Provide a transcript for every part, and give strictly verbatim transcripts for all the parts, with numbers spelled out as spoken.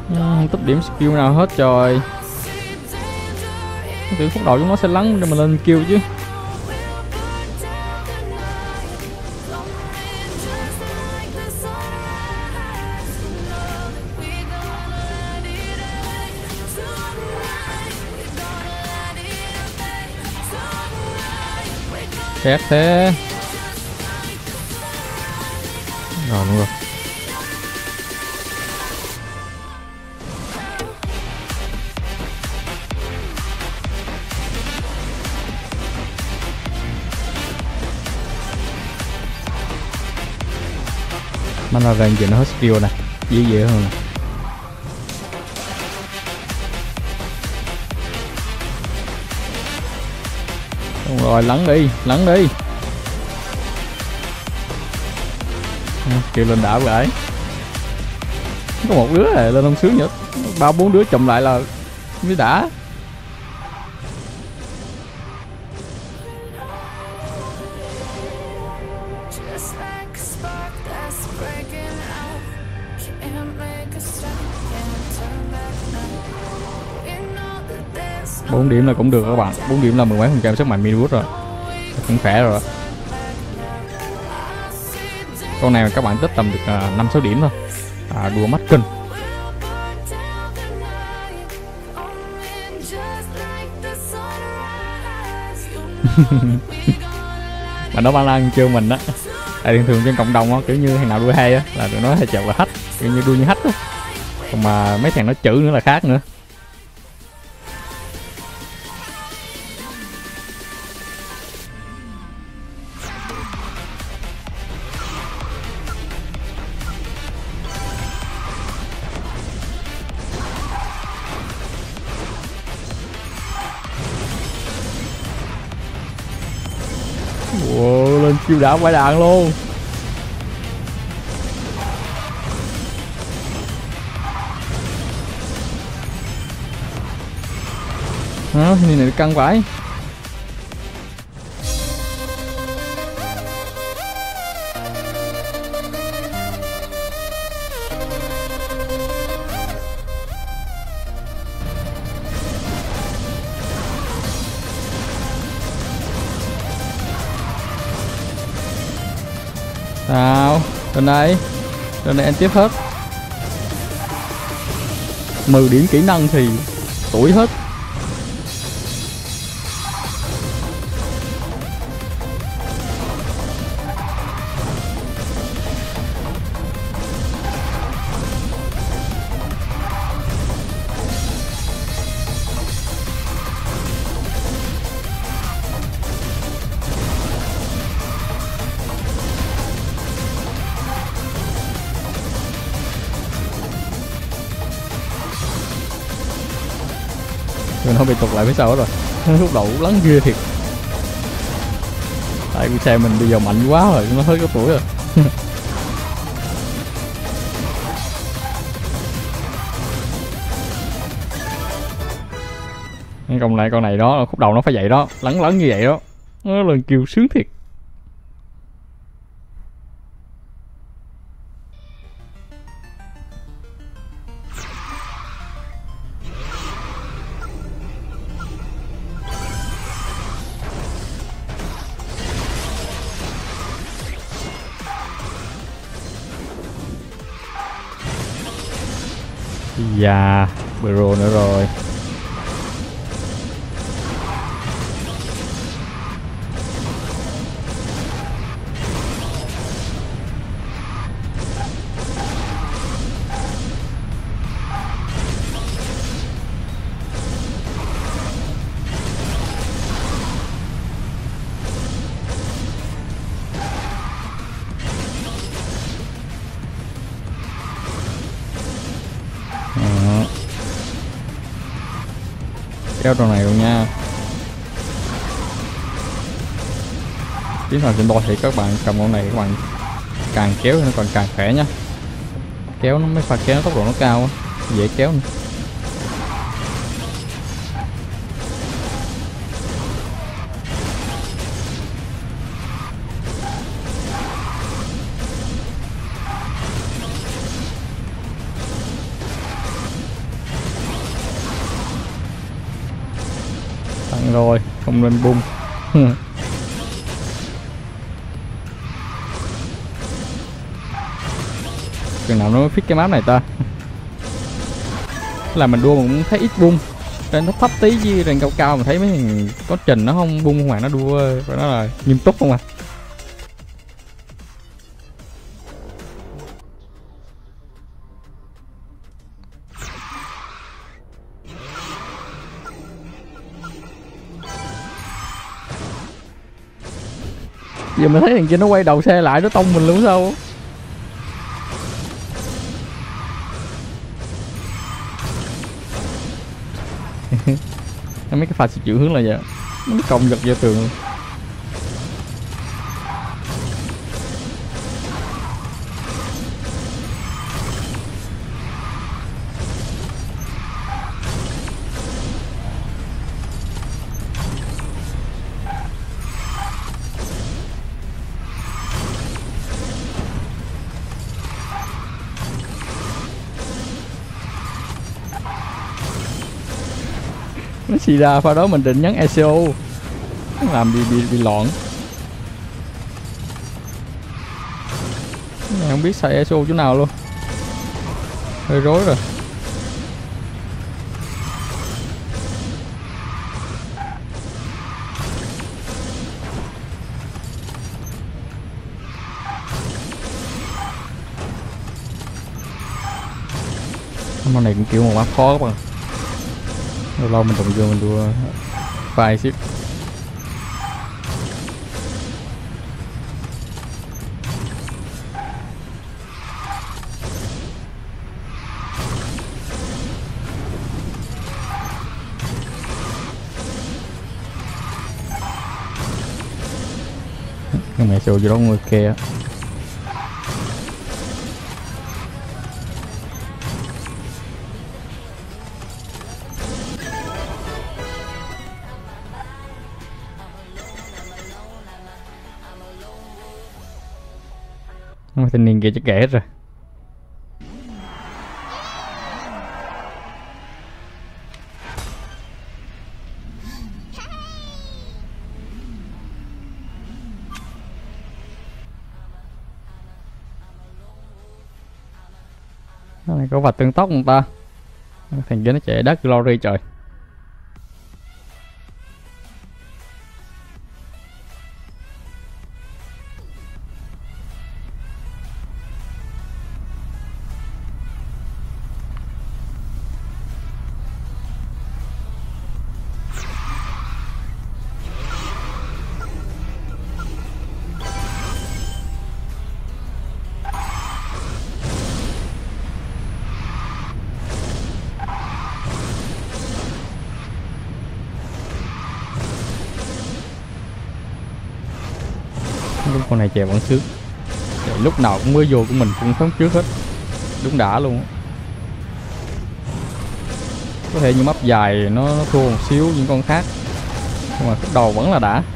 Ừ, không tích điểm skill nào hết trời. Từ khúc đầu chúng nó sẽ lắng để mà lên kill chứ. Xét thế. Rồi đúng rồi. Mana range nó hết skill nè, dễ dễ hơn nè. Đúng rồi, lắng đi, lắng đi. Kêu lên đảo vậy. Có một đứa này lên không sướng nữa, ba bốn đứa chồng lại là mới đã. Bốn điểm là cũng được các bạn, bốn điểm là mười mấy phần trăm sức mạnh minibus rồi, cũng khỏe rồi. Con này các bạn tích tầm được năm sáu điểm thôi. À, đua mắt kinh. Mà nó ban lan chưa mình á. Tại thường thường trên cộng đồng á, kiểu như thằng nào đua hay á là tụi nó hay chọc là hack, kiểu như đua như hack á. Còn mà mấy thằng nó chữ nữa là khác nữa. Wow, lên chiêu đảo quái đạn luôn. Đó, thì này căng vãi. Sao? Trên đây. Trên đây anh tiếp hết. mười điểm kỹ năng thì tuổi hết. Rồi nó bị tụt lại phía sau rồi. Lúc đầu lắng ghê thiệt. Tại cái xe mình bây giờ mạnh quá rồi, nó hơi có tuổi rồi. Còn lại con này đó, khúc đầu nó phải vậy đó, lắng lắng như vậy đó. Nó lần kêu sướng thiệt. Dạ, Bro nữa rồi. Kéo trò này luôn nha. Chiến thuật trên bo thì các bạn cầm con này các bạn càng kéo nó còn càng khỏe nha. Kéo nó mới pha kéo tốc độ nó cao, dễ kéo nữa. Rồi, không nên bung. Chừng nào nó mới fix cái map này ta. Là mình đua mà cũng thấy ít bung. Trên nó thấp tí chứ trên cao cao mà thấy mấy thằng có trình nó không bung mà nó đua phải nói là nghiêm túc không à. Giờ mình thấy thằng kia nó quay đầu xe lại nó tông mình luôn sao. Mấy cái pha sự chuyển hướng là vậy, nó cong giật vô tường luôn. Nó xì ra pha đó mình định nhấn e xê o nó làm bị bị bị loạn. Này không biết xài e xê o chỗ nào luôn, hơi rối rồi. Món này cũng kiểu một map khó các bạn. Lâu lâu mình đồng vô mình đua vài ship. Cái mẹ xô vô đó người kia. Mà thanh niên kia chắc kể hết rồi. Cái này có vạch tương tốc không ta? Thằng kia nó chạy đất glory trời. Đúng, con này chèo vẫn sướng. Để lúc nào cũng mới vô của mình cũng phóng trước hết. Đúng đã luôn. Có thể như map dài nó, nó thua một xíu những con khác, nhưng mà khúc đầu vẫn là đã.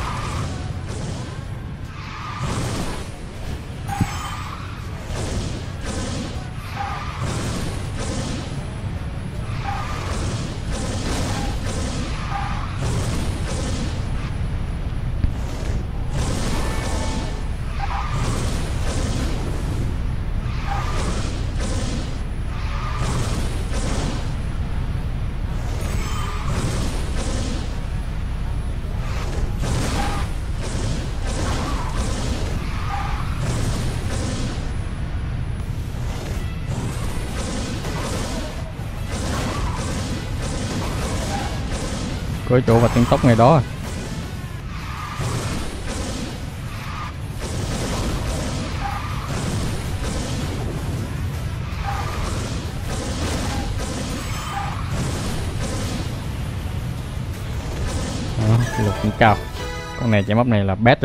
Có chỗ và tăng tốc ngày đó à. Đó, lực cũng cao. Con này chạy map này là best rồi.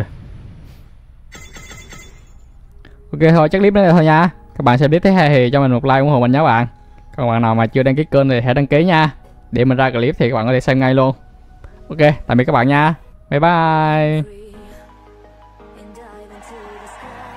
Ok thôi chắc clip đây là thôi nha. Các bạn xem clip thấy hay thì cho mình một like ủng hộ mình nhé bạn. Các bạn nào mà chưa đăng ký kênh thì hãy đăng ký nha. Để mình ra clip thì các bạn có thể xem ngay luôn. Ok, tạm biệt các bạn nha. Bye bye.